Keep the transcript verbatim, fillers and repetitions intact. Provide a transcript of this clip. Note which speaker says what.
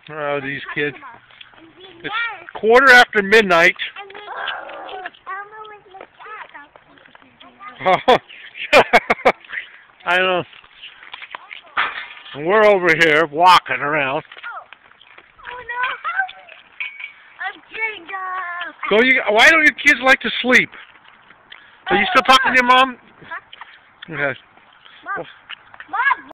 Speaker 1: Oh, these kids. It's quarter after midnight. Oh, I know. And we're over here walking around.
Speaker 2: Oh no! I'm getting up.
Speaker 1: Go, you. Why don't your kids like to sleep? Are you still talking to your mom?
Speaker 2: Huh?
Speaker 1: Okay.
Speaker 2: Mom.
Speaker 1: Well,